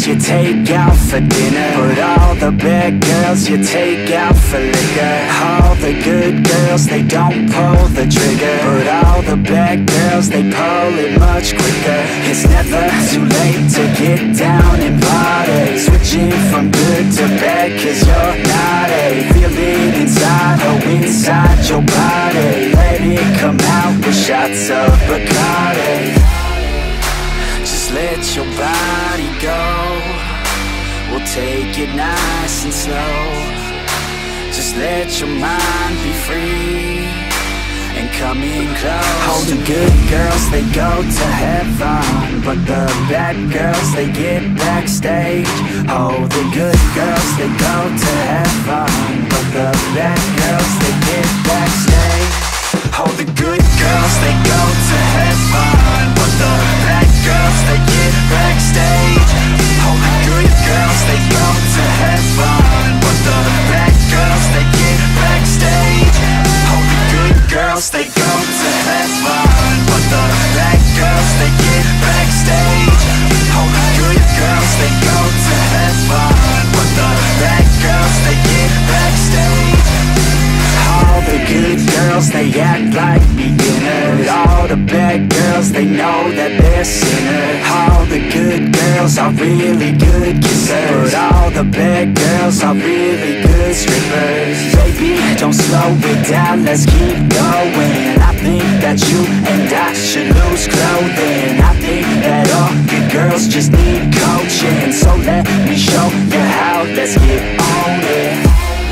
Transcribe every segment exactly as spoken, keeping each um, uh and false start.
you take out for dinner, but all the bad girls you take out for liquor. All the good girls, they don't pull the trigger, but all the bad girls, they pull it much quicker. It's never too late to get down and party, switching from good to bad, cause you're not a feel it inside, oh inside your body. Let it come out with shots of Bacardi. Just let your body go, we'll take it nice and slow. Just let your mind be free and come in close. All the good girls, they go to heaven, but the bad girls, they get backstage. Oh, the good girls, they go to heaven, but the bad girls, they get backstage. Oh, the good girls, they go to heaven, but the bad girls, they get backstage. Oh, the good girls, they go to heaven, but the bad girls, they get backstage. Oh, the good girls, they go to heaven, but the bad girls, they get backstage. Oh, the good girls, they go to heaven, but the bad girls, they get backstage. All the good girls, they act like beginners. All the bad girls, they know that they're sinners. All the good girls are really good kissers, but all the bad girls are really good strippers. Baby, don't slow it down, let's keep going. I think that you and I should lose clothing. I think that all good girls just need coaching, so let me show you how, let's get on it.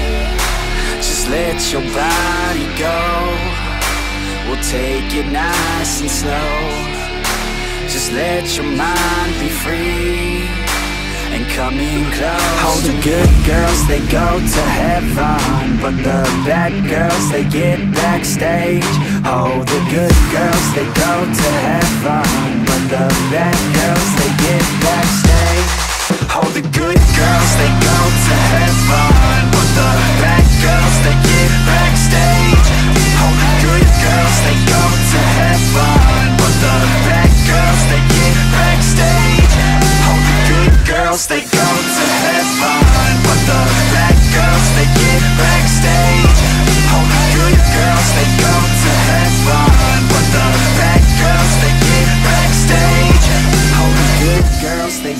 Let your body go, we'll take it nice and slow. Just let your mind be free and come in close. All the good girls, they go to heaven, but the bad girls, they get backstage. Oh, the good girls, they go to heaven, but the bad girls, they get backstage. Oh, the good girls, they go to heaven, but the bad girls, they get backstage. Oh, the good girls, they go to heaven, but the bad girls, they get backstage. Oh, the good girls, they go to heaven, but the bad girls, they get backstage. Oh, the good girls, they go to heaven, but the bad girls, they get backstage. Oh, the good girls, they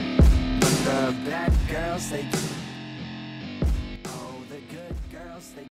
but the bad girls, they